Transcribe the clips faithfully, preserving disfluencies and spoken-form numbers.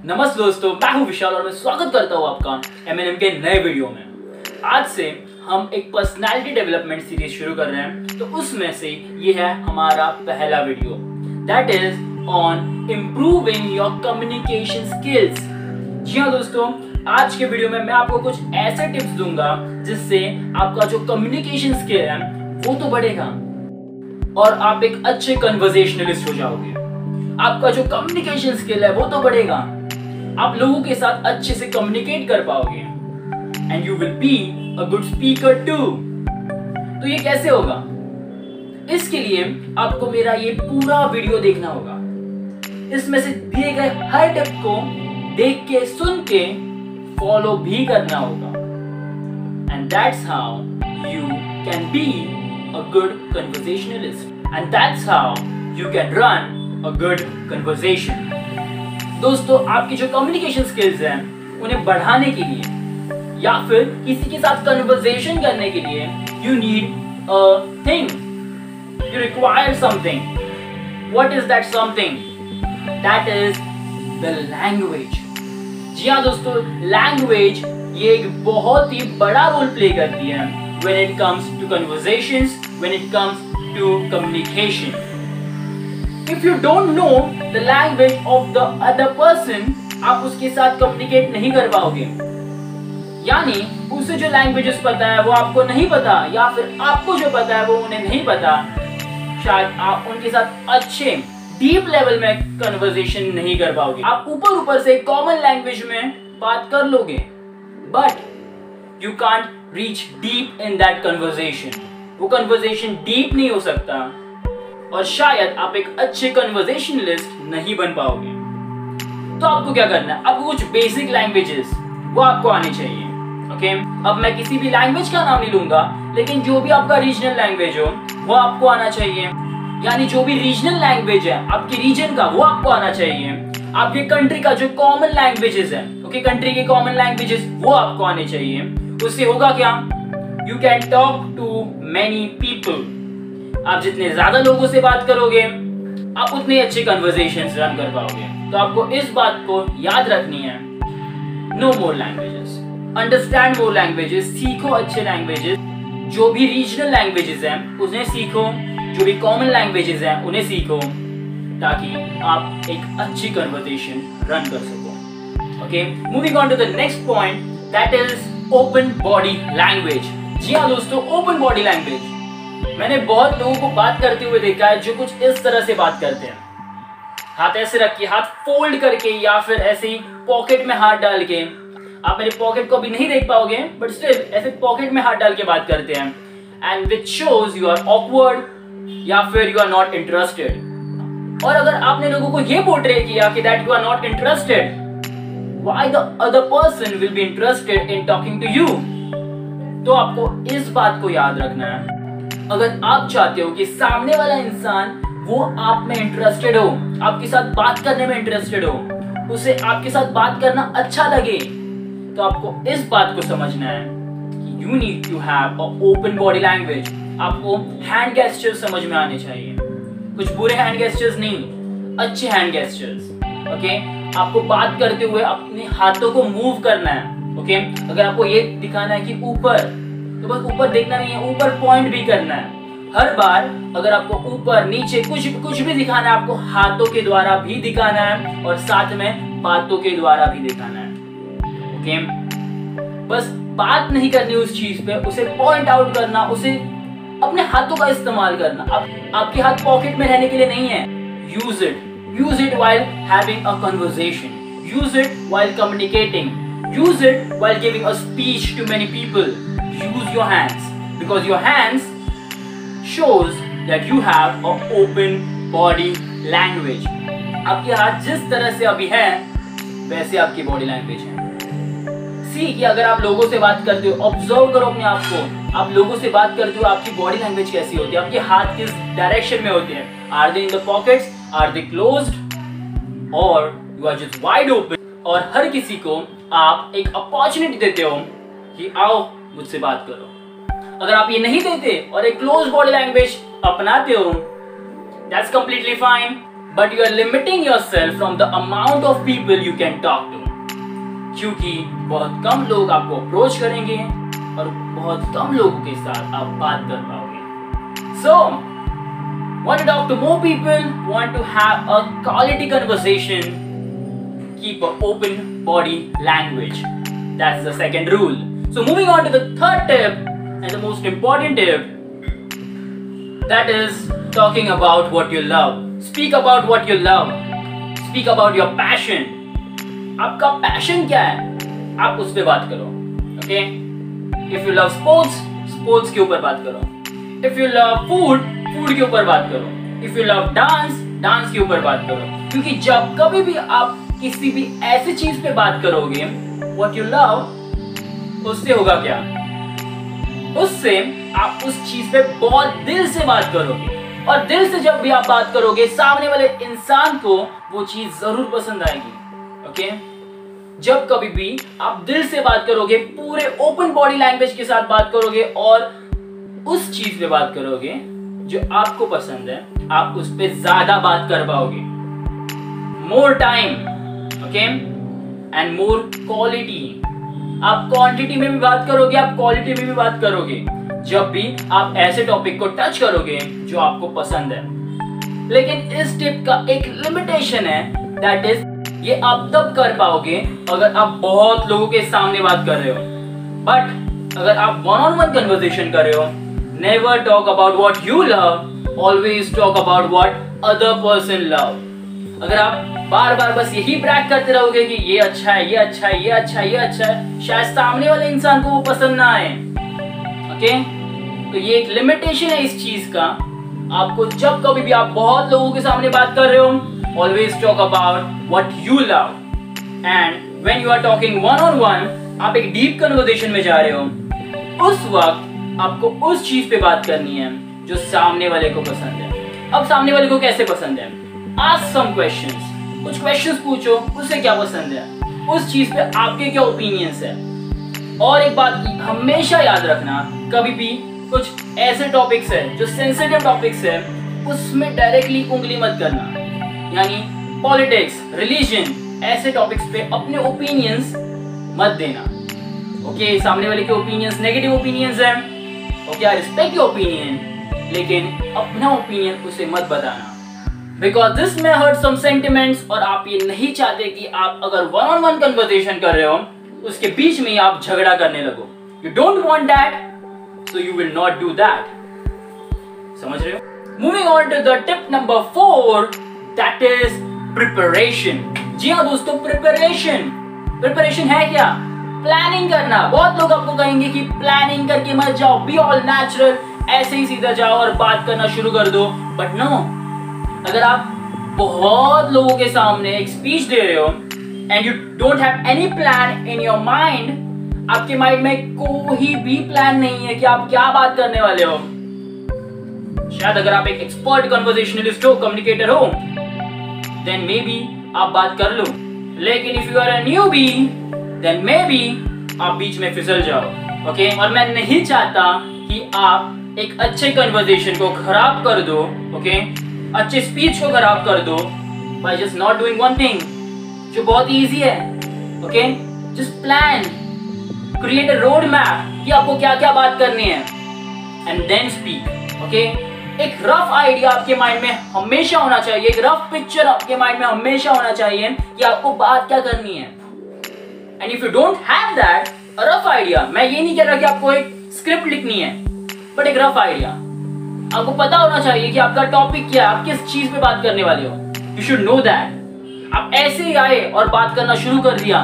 नमस्ते दोस्तों, मैं हूं विशाल और मैं स्वागत करता हूं आपका एम एन एम के नए वीडियो में। आज से हम एक पर्सनालिटी डेवलपमेंट सीरीज शुरू कर रहे हैं, तो उसमें से ये है हमारा पहला video, that is on improving your communication skills. जी हाँ दोस्तों, आज के वीडियो में मैं आपको कुछ ऐसे टिप्स दूंगा जिससे आपका जो कम्युनिकेशन स्किल है वो तो बढ़ेगा और आप एक अच्छे कन्वर्सेशनलिस्ट हो जाओगे। आपका जो कम्युनिकेशन स्किल है वो तो बढ़ेगा, आप लोगों के साथ अच्छे से कम्युनिकेट कर पाओगे and you will be a good speaker too. तो ये कैसे होगा? इसके लिए आपको मेरा ये पूरा वीडियो देखना होगा। इसमें से दिए गए हर टिप को देख के सुन के फॉलो भी करना होगा and that's how you can be a good conversationalist and that's how you can run a good conversation. दोस्तों, आपकी जो कम्युनिकेशन स्किल्स हैं उन्हें बढ़ाने के लिए या फिर किसी के साथ कन्वर्सेशन करने के लिए you need a thing, you require something. What is that something? That is the language. जी हाँ दोस्तों, लैंग्वेज ये एक बहुत ही बड़ा रोल प्ले करती है when it comes to conversations, when it comes to communication. If you don't know the language of the other person, आप उसके साथ कम्युनिकेट नहीं कर पाओगे। यानी उसे जो लैंग्वेजेस पता है वो आपको नहीं पता, या फिर आपको जो पता है वो उन्हें नहीं पता, शायद आप उनके साथ अच्छे डीप लेवल में कन्वर्सेशन नहीं कर पाओगे। आप ऊपर ऊपर से कॉमन लैंग्वेज में बात कर लोगे, but you can't reach deep in that conversation. वो कन्वर्सेशन डीप नहीं हो सकता और शायद आप एक अच्छे कन्वर्सेशनलिस्ट नहीं बन पाओगे। तो आपको क्या करना है? आपको कुछ बेसिक लैंग्वेजेस वो आपको आनी चाहिए। ओके, अब मैं किसी भी लैंग्वेज का नाम नहीं लूंगा, लेकिन जो भी आपका रीजनल लैंग्वेज हो वो आपको आना चाहिए। यानी जो भी रीजनल लैंग्वेज है आपके रीजन का वो आपको आना चाहिए। आपके कंट्री का जो कॉमन लैंग्वेजेस है, ओके, कंट्री के कॉमन लैंग्वेजेस वो आपको आने चाहिए। उससे होगा क्या? You can talk to many people. आप जितने ज्यादा लोगों से बात करोगे आप उतने अच्छे कन्वर्सेशंस रन कर पाओगे। तो आपको इस बात को याद रखनी है, know more languages, understand more languages. सीखो अच्छे लैंग्वेजेस, जो भी रीजनल लैंग्वेजेस हैं उन्हें सीखो, जो भी कॉमन लैंग्वेजेस हैं उन्हें सीखो, ताकि आप एक अच्छी कन्वर्सेशन रन कर सको। Okay, moving on to the next point, that is open body language. जी हाँ दोस्तों, ओपन बॉडी लैंग्वेज। मैंने बहुत लोगों को बात करते हुए देखा है जो कुछ इस तरह से बात करते हैं, हाथ ऐसे रख के, हाथ फोल्ड करके, या फिर ऐसे ही पॉकेट में हाथ डाल के। आप मेरे पॉकेट को भी नहीं देख पाओगे, बट स्टिल ऐसे पॉकेट में हाथ डाल के बात करते हैं, and which shows you are awkward या फिर यू आर नॉट इंटरेस्टेड। और अगर आपने लोगों को ये पोर्ट्रे किया कि that you are not interested, why the other person will be interested in talking to you? तो आपको इस बात को याद रखना है, अगर आप चाहते हो कि सामने वाला इंसान वो आप में इंटरेस्टेड हो, आपके साथ बात करने में इंटरेस्टेड हो, उसे आपके साथ बात करना अच्छा लगे, तो आपको इस बात को समझना है कि you need to have a open body language. आपको हैंड गेस्चर्स समझ में आने चाहिए, कुछ बुरे हैंड गेस्चर्स नहीं, अच्छे हैंड गेस्चर्स। ओके, आपको बात करते हुए अपने हाथों को मूव करना है। ओके, अगर आपको ये दिखाना है कि ऊपर, तो बस ऊपर देखना नहीं है, ऊपर पॉइंट भी करना है। हर बार अगर आपको ऊपर नीचे कुछ कुछ भी दिखाना है, आपको हाथों के द्वारा भी दिखाना है और साथ में बातों के द्वारा भी दिखाना है। ओके, बस बात नहीं करनी उस चीज पे, उसे पॉइंट आउट करना, उसे अपने हाथों का इस्तेमाल करना। अब आपके हाथ पॉकेट में रहने के लिए नहीं है। Use it, use it while having a conversation, use it while communicating, use it while giving a speech to many people. Use your hands because your hands shows that you have an open body language. आपके हाथ जिस तरह से अभी है वैसे आपकी body language है। सी कि अगर आप लोगों से बात करते हो, ऑब्जर्व करो अपने आप को, आप लोगों से बात करते हो आपकी बॉडी लैंग्वेज कैसी होती है, आपके हाथ किस डायरेक्शन में होते हैं, are they in the pockets, are they closed, और you are just wide open. और हर किसी को आप एक अपॉर्चुनिटी देते हो कि आओ मुझसे बात करो। अगर आप ये नहीं देते और एक क्लोज बॉडी लैंग्वेज अपनाते हो, that's completely fine, but you are limiting yourself from the amount of people you can talk to, क्योंकि बहुत कम लोग आपको अप्रोच करेंगे और बहुत कम लोगों के साथ आप बात कर पाओगे। सो want to talk to more people, want to have a quality conversation, keep an open body language. That's the second rule. So moving on to the third tip and the most important tip, that is talking about what you love. Speak about what you love. Speak about your passion. आपका passion क्या है, आप उस पे बात करो. Okay? If you love sports, sports के ऊपर बात करो. If you love food, food के ऊपर बात करो. If you love dance, dance के ऊपर बात करो. क्योंकि जब कभी भी आप किसी भी ऐसी चीज पे बात करोगे व्हाट यू लव, उससे होगा क्या, उससे आप उस चीज पे बहुत दिल से बात करोगे. और दिल से जब भी आप बात करोगे, सामने वाले इंसान को वो चीज जरूर पसंद आएगी. ओके, जब कभी भी आप दिल से बात करोगे, पूरे ओपन बॉडी लैंग्वेज के साथ बात करोगे और उस चीज पे बात करोगे जो आपको पसंद है, आप उस पे ज्यादा बात कर पाओगे. More time, okay, and more quality. आप क्वांटिटी में भी बात करोगे, आप क्वालिटी में भी बात करोगे जब भी आप ऐसे टॉपिक को टच करोगे जो आपको पसंद है. लेकिन इस टिप का एक लिमिटेशन है, दैट इज ये आप तब कर पाओगे अगर आप बहुत लोगों के सामने बात कर रहे हो. बट अगर आप वन ऑन वन कन्वर्सेशन कर रहे हो, never talk about what you love, always talk about what other person love. अगर आप बार बार बस यही ब्रैग करते रहोगे कि ये अच्छा है, ये अच्छा है, ये अच्छा है, ये अच्छा है, शायद सामने वाले इंसान को वो पसंद ना आए. ओके, तो ये एक लिमिटेशन है इस चीज का. आपको जब कभी भी आप बहुत लोगों के सामने बात कर रहे हो, always talk about what you love. And when you are talking one on one, आप एक डीप कन्वर्सेशन में जा रहे हो, उस वक्त आपको उस चीज पे बात करनी है जो सामने वाले को पसंद है. अब सामने वाले को कैसे पसंद है? Ask some questions. कुछ क्वेश्चंस पूछो, उसे क्या पसंद है, उस चीज पे आपके क्या ओपिनियंस है. और एक बात हमेशा याद रखना, कभी भी कुछ ऐसे टॉपिक्स है जो सेंसिटिव टॉपिक्स है, उसमें डायरेक्टली उंगली मत करना. यानी पॉलिटिक्स, रिलीजन, ऐसे टॉपिक्स पे अपने ओपिनियंस मत देना. ओके okay, सामने वाले के ओपिनियंस नेगेटिव ओपिनियंस है, okay, I respect your opinion, लेकिन अपना ओपिनियन उसे मत बताना, because this may hurt some sentiments. और आप ये नहीं चाहते कि आप अगर वन ऑन वन कन्वर्सेशन कर रहे हो, उसके बीच में आप झगड़ा करने लगो. You don't want that, so you will not do that. समझ रहे हो? Moving on to the tip number four, that is preparation. जी हाँ दोस्तों, प्रिपरेशन. प्रिपरेशन है क्या? प्लानिंग करना. बहुत लोग आपको कहेंगे कि प्लानिंग करके मत जाओ, बी ऑल नेचुरल, ऐसे ही सीधा जाओ और बात करना शुरू कर दो. बट नो, अगर आप बहुत लोगों के सामने एक स्पीच दे रहे हो and you don't have any plan in your mind, आपके माइंड में कोई भी प्लान नहीं है कि आप क्या बात करने वाले हो. शायद अगर आप एक एक्सपर्ट कन्वर्सेशनलिस्ट हो, कम्युनिकेटर हो, देन मे बी आप बात कर लो. लेकिन if you are a newbie, then maybe आप बीच में फिसल जाओ. Okay okay? और मैं नहीं चाहता कि आप एक अच्छे कन्वर्सेशन को खराब कर दो, ओके okay? अच्छे स्पीच को खराब कर दो by just not doing one thing जो बहुत इजी है. Okay, just plan, create a road map कि आपको क्या क्या बात करनी है एंड देन स्पीक. ओके, एक रफ आइडिया आपके माइंड में हमेशा होना चाहिए, एक रफ पिक्चर आपके माइंड में हमेशा होना चाहिए कि आपको बात क्या करनी है. And if you don't have that a rough idea, मैं ये नहीं कह रहा कि आपको एक स्क्रिप्ट लिखनी है, बट एक रफ आइडिया आपको पता होना चाहिए कि आपका टॉपिक क्या है, आप किस चीज पे बात करने वाले हो. You should know that. आप ऐसे ही आए और बात करना शुरू कर दिया,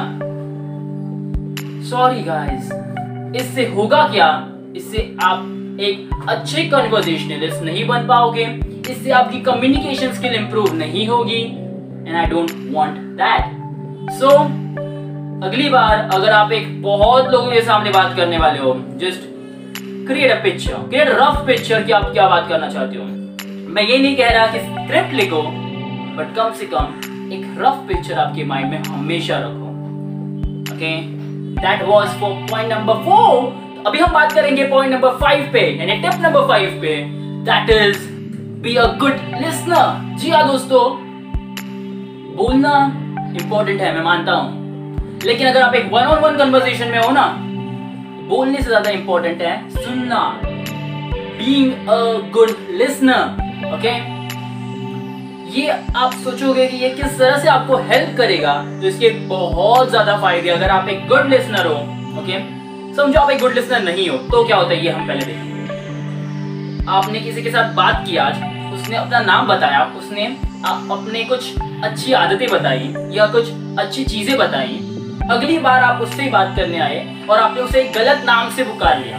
सॉरी गाइस, इससे होगा क्या? इससे आप एक अच्छे कन्वर्सेशनलिस्ट नहीं बन पाओगे, इससे आपकी कम्युनिकेशन स्किल इंप्रूव नहीं होगी, and I don't want that. So अगली बार अगर आप एक बहुत लोगों के सामने बात करने वाले हो, just create a picture, create rough picture कि आप क्या बात करना चाहते हो. मैं ये नहीं कह रहा कि स्क्रिप्ट लिखो, बट कम से कम एक रफ पिक्चर आपके माइंड में हमेशा रखो. Okay, that was for point number four. अभी हम बात करेंगे पॉइंट नंबर फाइव पे, यानी टिप नंबर फाइव पे, that is be a good listener. जी हाँ दोस्तों, बोलना इंपॉर्टेंट है, मैं मानता हूं, लेकिन अगर आप एक वन ऑन वन कन्वर्सेशन में हो ना, बोलने से ज्यादा इंपॉर्टेंट है सुनना, being a good listener. Okay, ये आप सोचोगे कि ये किस तरह से आपको हेल्प करेगा, तो इसके बहुत ज्यादा फायदे अगर आप एक गुड लिसनर हो। ओके, समझो आप एक गुड लिसनर नहीं हो तो क्या होता है, ये हम पहले देखेंगे। आपने किसी के साथ बात की आज, उसने अपना नाम बताया, उसने अपने कुछ अच्छी आदतें बताई या कुछ अच्छी चीजें बताई। अगली बार आप उससे बात करने आए और आपने उसे गलत नाम से पुकार लिया।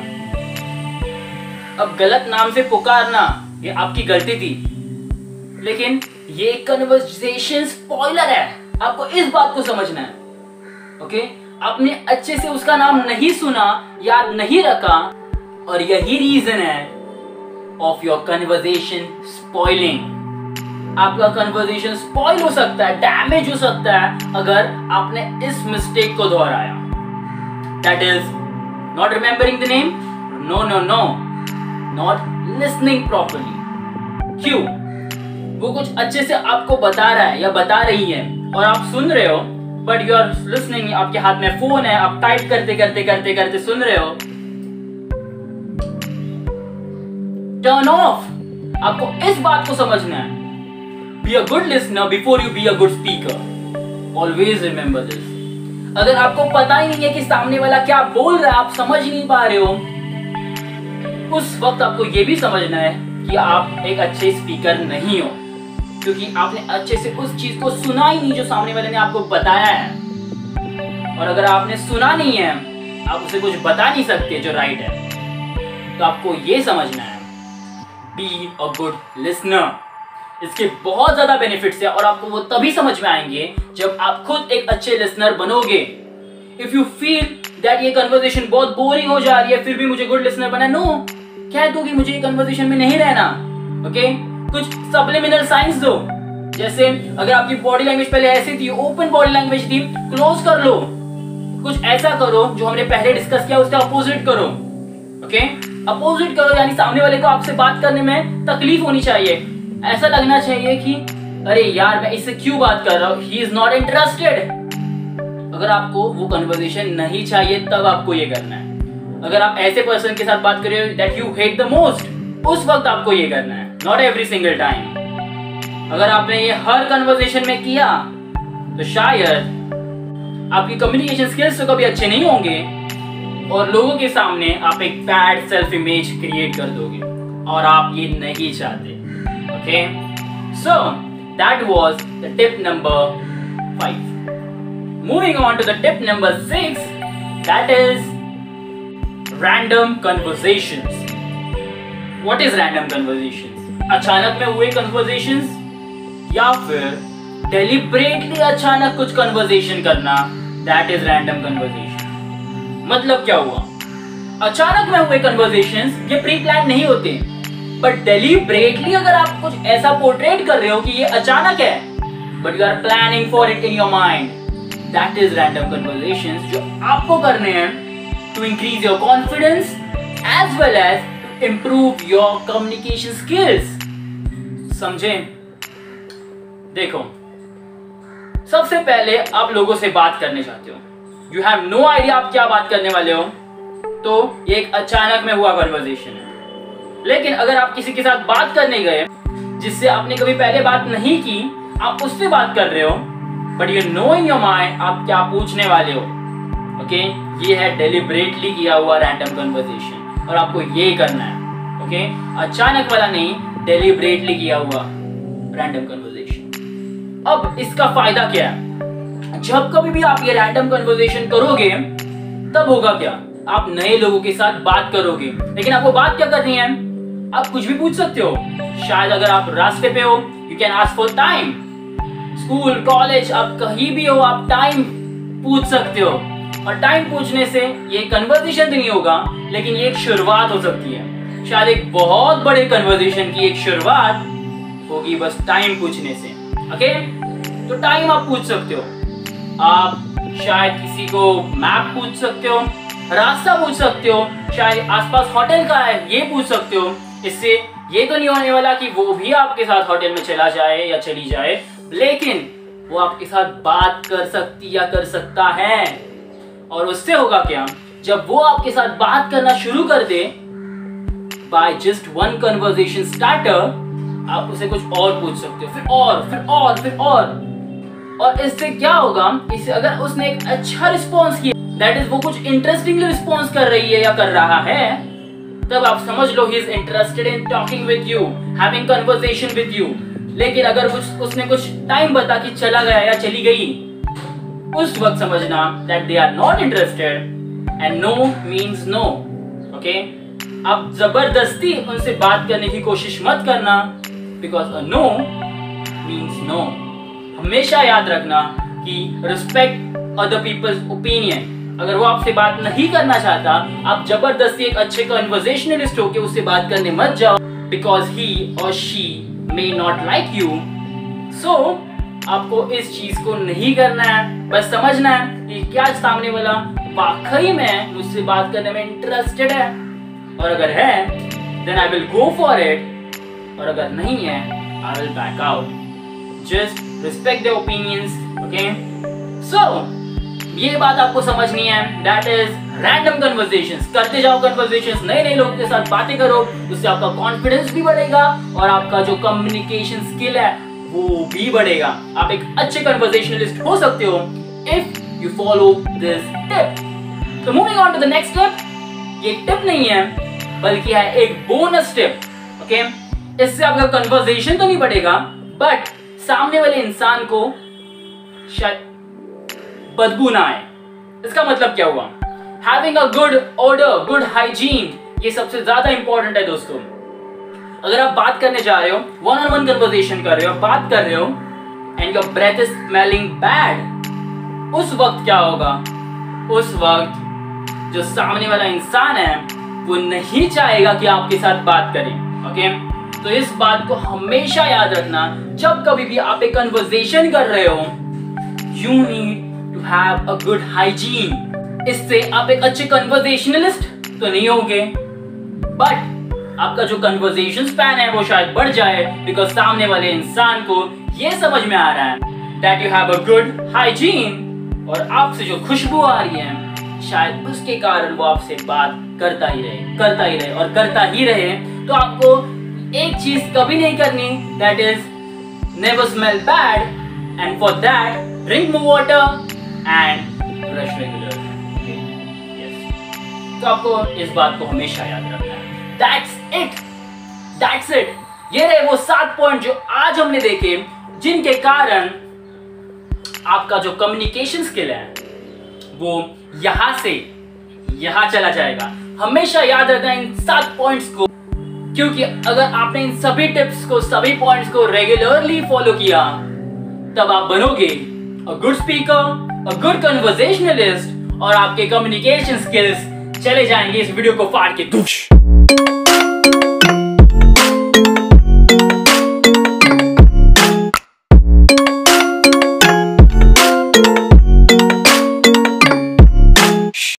अब गलत नाम से पुकारना ये आपकी गलती थी, लेकिन ये कन्वर्सेशन स्पॉइलर है, आपको इस बात को समझना है। ओके, आपने अच्छे से उसका नाम नहीं सुना, याद नहीं रखा, और यही रीजन है ऑफ योर कन्वर्सेशन स्पॉइलिंग। आपका कन्वर्सेशन स्पॉइल हो सकता है, डैमेज हो सकता है अगर आपने इस मिस्टेक को दोहराया। That is not remembering the name, no no no, not listening properly. क्यों? वो कुछ अच्छे से आपको बता रहा है या बता रही है और आप सुन रहे हो, बट यू आर लिसनिंग, आपके हाथ में फोन है, आप टाइप करते करते करते करते सुन रहे हो। Turn off. आपको इस बात को समझना है, be a good listener before you be a good speaker. Always remember this. अगर आपको पता ही नहीं है कि सामने वाला क्या बोल रहा है, आप समझ नहीं पा रहे हो, उस वक्त आपको यह भी समझना है कि आप एक अच्छे स्पीकर नहीं हो, क्योंकि आपने अच्छे से उस चीज को सुना ही नहीं जो सामने वाले ने आपको बताया है। और अगर आपने सुना नहीं है, आप उसे कुछ बता नहीं सकते जो राइट है। तो आपको यह समझना है, बी अ गुड लिसनर। इसके बहुत ज्यादा बेनिफिट्स है और आपको वो तभी समझ में आएंगे जब आप खुद एक अच्छे लिसनर बनोगे। इफ यू फील दैट ये कन्वर्सेशन बहुत बोरिंग हो जा रही है, फिर भी मुझे गुड लिसनर बनना, नो, कह दो कि मुझे ये कन्वर्सेशन में नहीं रहना। Okay okay? कुछ सब्लिमिनल साइंस दो, जैसे अगर आपकी बॉडी लैंग्वेज पहले ऐसी थी, ओपन बॉडी लैंग्वेज थी, क्लोज कर लो। कुछ ऐसा करो जो हमने पहले डिस्कस किया, उसका अपोजिट करो। ओके, अपोजिट करो, यानी सामने वाले को आपसे बात करने में तकलीफ होनी चाहिए, ऐसा लगना चाहिए कि अरे यार मैं इससे क्यों बात कर रहा हूं, ही इज नॉट इंटरेस्टेड। अगर आपको वो कन्वर्सेशन नहीं चाहिए तब आपको ये करना है। अगर आप ऐसे पर्सन के साथ बात कर रहे हो that you hate the most, उस वक्त आपको ये करना है, नॉट एवरी सिंगल टाइम। अगर आपने ये हर कन्वर्सेशन में किया तो शायद आपकी कम्युनिकेशन स्किल्स तो कभी अच्छे नहीं होंगे और लोगों के सामने आप एक बैड सेल्फ इमेज क्रिएट कर दोगे, और आप ये नहीं चाहते। Okay, so that was the tip number five. Moving on to the tip number six, that is random conversations. What is random conversations? अचानक में हुए conversations या फिर deliberately अचानक कुछ conversation करना, that is random conversation. मतलब क्या हुआ? अचानक में हुए conversations ये प्री प्लान नहीं होते, बट डेलिब्रेटली अगर आप कुछ ऐसा पोर्ट्रेट कर रहे हो कि ये अचानक है, but you are planning for it in your mind, that is random conversations, जो आपको करने हैं to increase your confidence as well as to improve your communication skills. समझे? देखो, सबसे पहले आप लोगों से बात करने चाहते हो, यू हैव नो आइडिया आप क्या बात करने वाले हो, तो ये एक अचानक में हुआ कन्वर्सेशन है। लेकिन अगर आप किसी के साथ बात करने गए जिससे आपने कभी पहले बात नहीं की, आप उससे बात कर रहे हो, but you know in your mind आप क्या पूछने वाले हो। ओके, ये है डेलिब्रेटली किया हुआ रैंडम कन्वर्सेशन, और आपको ये करना है। ओके, अचानक वाला नहीं, डेलिब्रेटली किया हुआ रैंडम कन्वर्सेशन। अब इसका फायदा क्या है? जब कभी भी आप ये रैंडम कन्वर्सेशन करोगे तब होगा क्या, आप नए लोगों के साथ बात करोगे। लेकिन आपको बात क्या करनी है? आप कुछ भी पूछ सकते हो। शायद अगर आप रास्ते पे हो, you can ask for time. School, college, आप कहीं भी हो, आप टाइम पूछ सकते हो। और टाइम पूछने से ये कन्वर्सेशन नहीं होगा, लेकिन ये एक शुरुआत हो सकती है। शायद एक बहुत बड़े कन्वर्सेशन की एक शुरुआत होगी बस टाइम पूछने से। ओके, तो टाइम आप पूछ सकते हो। आप शायद किसी को मैप पूछ सकते हो, रास्ता पूछ सकते हो, शायद आसपास होटल का है ये पूछ सकते हो। इससे ये तो नहीं होने वाला कि वो भी आपके साथ होटल में चला जाए या चली जाए, लेकिन वो आपके साथ बात कर सकती या कर सकता है। और उससे होगा क्या, जब वो आपके साथ बात करना शुरू कर दे, by just one conversation starter, आप उसे कुछ और पूछ सकते हो, फिर और फिर और फिर और और इससे क्या होगा, इससे अगर उसने एक अच्छा रिस्पॉन्स किया, दैट इज वो कुछ इंटरेस्टिंगली रिस्पॉन्स कर रही है या कर रहा है, तब आप समझ लो he is interested in talking with you, having conversation with you. लेकिन अगर कुछ उसने कुछ टाइम बता कि चला गया या चली गई, उस वक्त समझना that they are not interested and no means no. Okay, अब जबरदस्ती उनसे बात करने की कोशिश मत करना, because a no means no. हमेशा याद रखना कि रिस्पेक्ट अदर पीपल्स ओपिनियन। अगर वो आपसे बात नहीं करना चाहता, आप जबरदस्ती एक अच्छे कन्वर्सेशनलिस्ट होके उससे बात करने मत जाओ, बिकॉज ही और she may not like you. So आपको इस चीज को नहीं करना है, बस समझना है कि क्या सामने वाला वाकई में मुझसे बात करने में इंटरेस्टेड है, और अगर है then I will go for it, और अगर नहीं है I will back out. Just respect their opinions. Okay, so ये बात आपको समझनी है, दैट इज रैंडम कन्वर्सेशंस। करते जाओ कन्वर्सेशंस, नए नए लोगों के साथ बातें करो, उससे आपका कॉन्फिडेंस भी बढ़ेगा और आपका जो कम्युनिकेशन स्किल है वो भी बढ़ेगा। आप एक अच्छे कन्वर्सेशनलिस्ट हो सकते हो if you follow this tip. तो moving on to the next tip. ये टिप नहीं है बल्कि है एक बोनस टिप। ओके, इससे आपका कन्वर्सेशन तो नहीं बढ़ेगा, बट सामने वाले इंसान को शायद बदबू ना आए। इसका मतलब क्या हुआ, having a good order, good hygiene, ये सबसे ज्यादा इंपॉर्टेंट है दोस्तों। अगर आप बात करने जा रहे हो, वन ऑन वन कन्वर्सेशन कर रहे हो, बात कर रहे हो, and your breath is smelling bad, उस वक्त क्या होगा, उस वक्त जो सामने वाला इंसान है वो नहीं चाहेगा कि आपके साथ बात करें। ओके, तो इस बात को हमेशा याद रखना, जब कभी भी आप एक कन्वर्सेशन कर रहे हो, you need to have a good hygiene. इससे आप एक अच्छे कन्वर्सेशनलिस्ट तो नहीं होंगे, बट आपका जो कन्वर्सेशन स्पैन है वो शायद बढ़ जाए, बिकॉज सामने वाले इंसान को ये समझ में आ रहा है that you have a good hygiene, और आपसे जो खुशबू आ रही है शायद उसके कारण वो आपसे बात करता ही रहे करता ही रहे और करता ही रहे। तो आपको एक चीज कभी नहीं करनी, that is never smell bad, and for that drink more water and brush regularly. Yes, तो आपको इस बात को हमेशा याद रखना है। That's it, that's it. ये रहे वो सात पॉइंट जो आज हमने देखे, जिनके कारण आपका जो कम्युनिकेशन स्किल है वो यहां से यहां चला जाएगा। हमेशा याद रखना इन सात पॉइंट्स को, क्योंकि अगर आपने इन सभी टिप्स को, सभी पॉइंट्स को रेगुलरली फॉलो किया, तब आप बनोगे a good speaker, a good conversationalist, और आपके कम्युनिकेशन स्किल्स चले जाएंगे इस वीडियो को फाड़ के।